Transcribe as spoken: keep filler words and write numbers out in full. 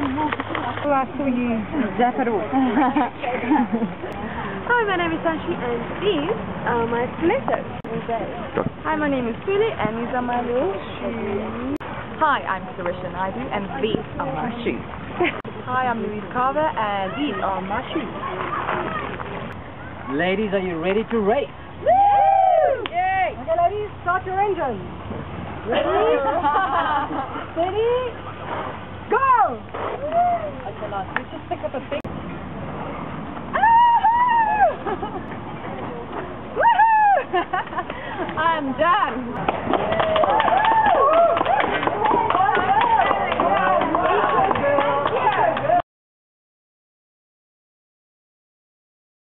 I saw you Zapado. Hi, my name is Sashi and these are my stilettos. Hi, my name is Suli and these are my little shoes. Hi, I'm Sarisha Naidu and these are my shoes. Hi, I'm Louise Carver and these are my shoes. Ladies, are you ready to race? Woo! Yay! Okay, ladies, start your engines. Ready? Steady? Go! Okay, nice. Let's just pick up a big... Woohoo! I'm done.